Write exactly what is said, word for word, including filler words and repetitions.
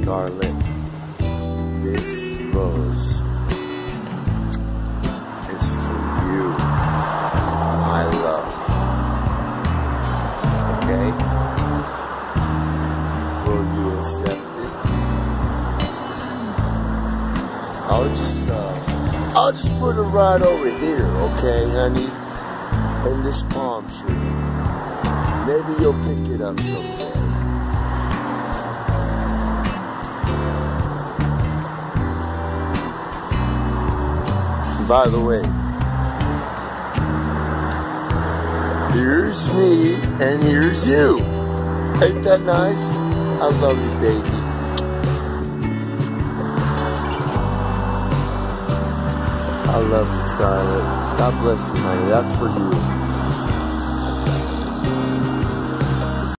Scarlett, this rose is for you, my love. Okay? Will you accept it? I'll just, uh, I'll just put it right over here, okay, honey? In this palm tree. Maybe you'll pick it up someday. By the way, here's me and here's you. Ain't that nice? I love you, baby. I love you, Scarlett. God bless you, honey. That's for you.